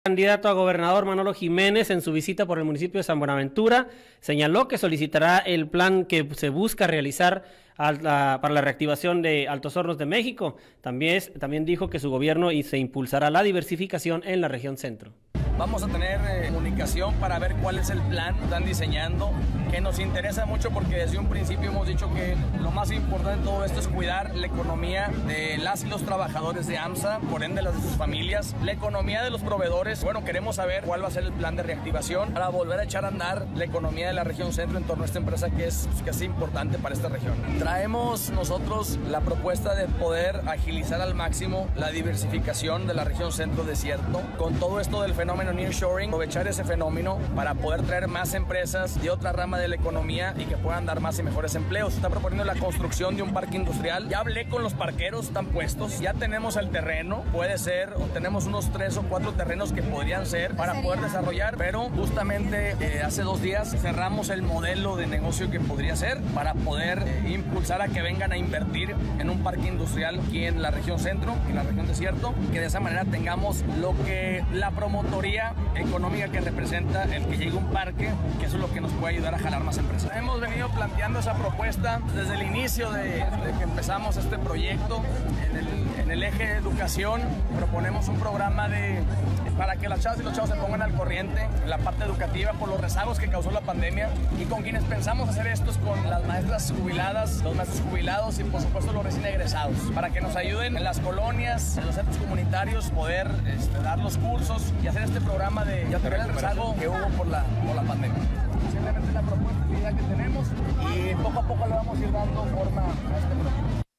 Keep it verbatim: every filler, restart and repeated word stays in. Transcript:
Candidato a gobernador Manolo Jiménez, en su visita por el municipio de San Buenaventura, señaló que solicitará el plan que se busca realizar a la, para la reactivación de Altos Hornos de México. También, también dijo que su gobierno y se impulsará la diversificación en la región centro. Vamos a tener eh, comunicación para ver cuál es el plan que están diseñando, que nos interesa mucho porque desde un principio hemos dicho que lo más importante de todo esto es cuidar la economía de las y los trabajadores de AMSA, por ende las de sus familias, la economía de los proveedores. Bueno, queremos saber cuál va a ser el plan de reactivación para volver a echar a andar la economía de la región centro en torno a esta empresa que es, que es importante para esta región. Traemos nosotros la propuesta de poder agilizar al máximo la diversificación de la región centro desierto con todo esto del fenómeno nearshoring, aprovechar ese fenómeno para poder traer más empresas de otra rama de la economía y que puedan dar más y mejores empleos. Está proponiendo la construcción de un parque industrial. Ya hablé con los parqueros, están puestos, ya tenemos el terreno, puede ser, o tenemos unos tres o cuatro terrenos que podrían ser para poder desarrollar, pero justamente eh, hace dos días cerramos el modelo de negocio que podría ser para poder eh, impulsar a que vengan a invertir en un parque industrial aquí en la región centro, en la región desierto, que de esa manera tengamos lo que la promotoría económica que representa el que llegue un parque, que eso es lo que nos puede ayudar a jalar más empresas. Hemos venido planteando esa propuesta desde el inicio de, de que empezamos este proyecto. En el, en el eje de educación proponemos un programa de, para que las chavas y los chavos se pongan al corriente en la parte educativa por los rezagos que causó la pandemia, y con quienes pensamos hacer esto es con las maestras jubiladas, los maestros jubilados y por supuesto los recién egresados, para que nos ayuden en las colonias, en los centros comunitarios, poder este, dar los cursos y hacer este programa de aterrizar el rezago que hubo por la, por la pandemia. Simplemente la propuesta y la idea que tenemos, y poco a poco le vamos a ir dando forma a este proyecto.